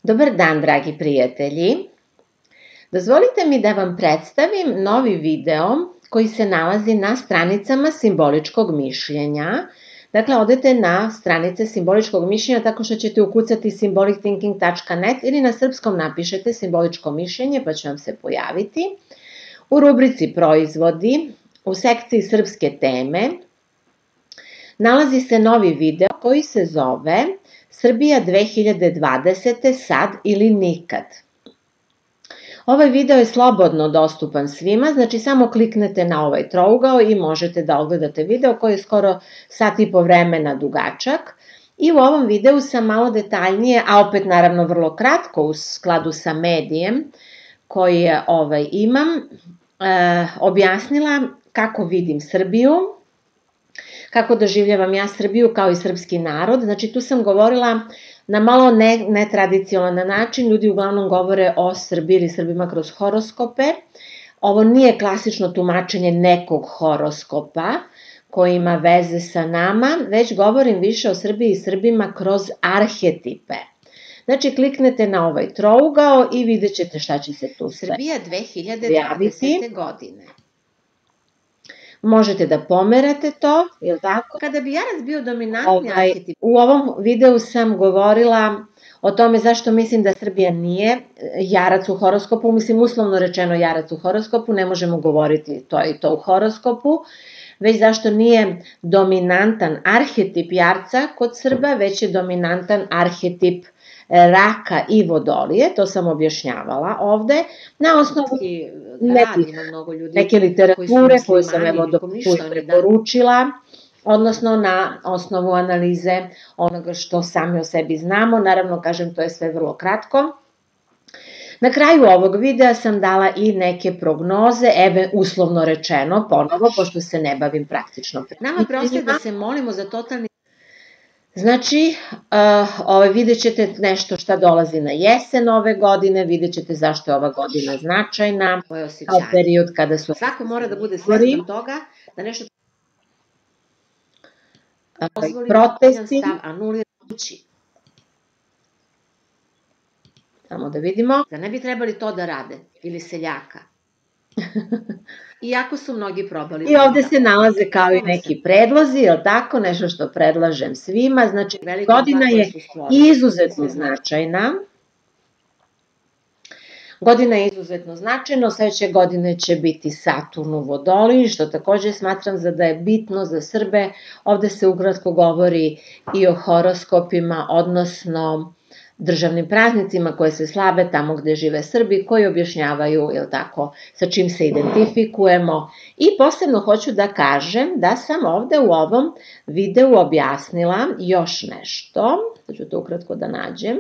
Dobar dan, dragi prijatelji. Dozvolite mi da vam predstavim novi video koji se nalazi na stranicama Simboličkog mišljenja. Dakle, odete na stranice Simboličkog mišljenja tako što ćete ukucati symbolicthinking.net ili na srpskom napišete Simboličko mišljenje pa će vam se pojaviti. U rubrici Proizvodi, u sekciji Srpske teme, nalazi se novi video koji se zove Srbija 2020. sad ili nikad. Ovaj video je slobodno dostupan svima, znači samo kliknete na ovaj trougao i možete da ogledate video koji je skoro sat i po vremena dugačak. I u ovom videu sam malo detaljnije, a opet naravno vrlo kratko u skladu sa medijem koji imam, objasnila kako vidim Srbiju, kako doživljavam ja Srbiju kao i srpski narod. Znači tu sam govorila na malo netradicionalan način, ljudi uglavnom govore o Srbiji ili Srbima kroz horoskope. Ovo nije klasično tumačenje nekog horoskopa koji ima veze sa nama, već govorim više o Srbiji i Srbima kroz arhetipe. Znači kliknete na ovaj trougao i vidjet ćete šta će se tu sve Srbija 2020. godine. Možete da pomerate to, je tako? Kada bi Jarac bio dominantni arhetip... U ovom videu sam govorila o tome zašto mislim da Srbija nije Jarac u horoskopu, mislim uslovno rečeno Jarac u horoskopu, ne možemo govoriti to i to u horoskopu, već zašto nije dominantan arhetip Jarca kod Srba, već je dominantan arhetip Raka i Vodolije, to sam objašnjavala ovde, na osnovu neke literature koju sam preporučila, odnosno na osnovu analize onoga što sami o sebi znamo, naravno kažem to je sve vrlo kratko. Na kraju ovog videa sam dala i neke prognoze, uslovno rečeno, ponovo, pošto se ne bavim praktično. Nama preostaje da se molimo za totalni... Znači, vidjet ćete nešto šta dolazi na jesen ove godine, vidjet ćete zašto je ova godina značajna, kao period kada su... Svako mora da bude svestan toga, da nešto... Protesti... Anulirajući. Samo da vidimo. Da ne bi trebali to da rade, ili seljaka. Iako su mnogi probali. I ovde se nalaze kao i neki predlozi, je li tako, nešto što predlažem svima, znači godina je izuzetno značajna. Godina je izuzetno značajna, sledeće godine će biti Saturn u Vodoliji, što takođe smatram da je bitno za Srbe. Ovde se ukratko govori i o horoskopima, odnosno državnim praznicima koje se slave tamo gde žive Srbi, koji objašnjavaju, je li tako, sa čim se identifikujemo. I posebno hoću da kažem da sam ovde u ovom videu objasnila još nešto, da ću to ukratko da nađem.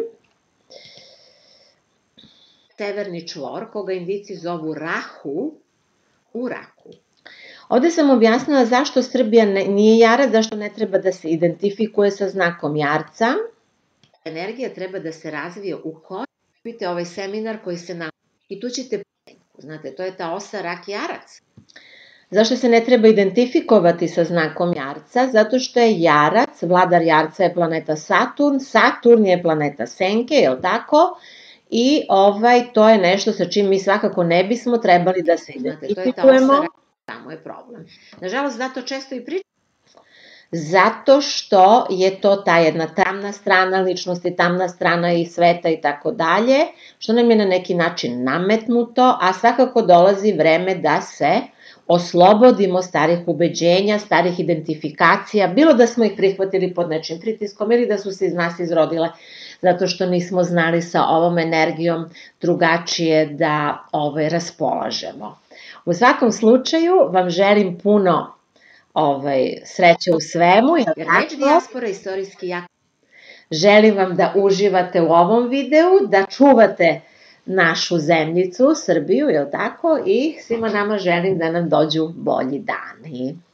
Severni čvor, koga Indici zovu Rahu, u Raku. Ovde sam objasnila zašto Srbija nije Jarac, zašto ne treba da se identifikuje sa znakom Jarca. Energija treba da se razvije u koju. Vidite ovaj seminar koji se nalazi. I tu ćete, znate, to je ta osa Rak-Jarac. Zašto se ne treba identifikovati sa znakom Jarca? Zato što je Jarac, vladar Jarca je planeta Saturn, Saturn je planeta Senke, je li tako? I to je nešto sa čim mi svakako ne bismo trebali da se identifikujemo. To je ta osa Rak, tamo je problem. Nažalost, zato često i pričamo. Zato što je to ta jedna tamna strana ličnosti, tamna strana i sveta i tako dalje, što nam je na neki način nametnuto, a svakako dolazi vreme da se oslobodimo starih ubeđenja, starih identifikacija, bilo da smo ih prihvatili pod nečim pritiskom ili da su se iz nas izrodile zato što nismo znali sa ovom energijom drugačije da raspolažemo. U svakom slučaju vam želim puno sreće u svemu. Jer reč dijaspora istorijski jako. Želim vam da uživate u ovom videu, da čuvate našu zemljicu, Srbiju, je li tako? I svima nama želim da nam dođu bolji dani.